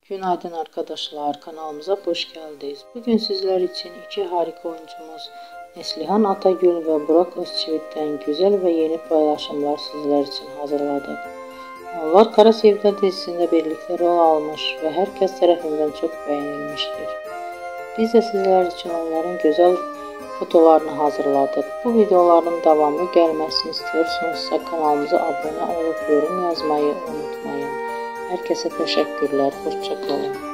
Günaydın arkadaşlar, kanalımıza hoş geldiniz. Bugün sizler için iki harika oyuncumuz Neslihan Atagül ve Burak Özçivit'ten güzel ve yeni paylaşımlar sizler için hazırladık. Onlar Kara Sevda dizisinde birlikte rol almış ve herkes tarafından çok beğenilmiştir. Biz de sizler için onların güzel fotolarını hazırladık. Bu videoların devamlı gelmesini istiyorsanız kanalımıza abone olup yorum yazmayı unutmayın. Herkese teşekkürler. Hoşça kalın.